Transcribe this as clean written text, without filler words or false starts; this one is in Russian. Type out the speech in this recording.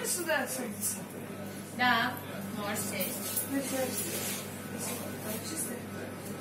можно сюда садиться? Да, можешь сесть. Ну, сейчас. Чисто.